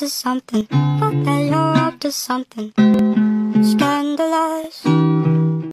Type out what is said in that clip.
something. Thought that you're up to something scandalous.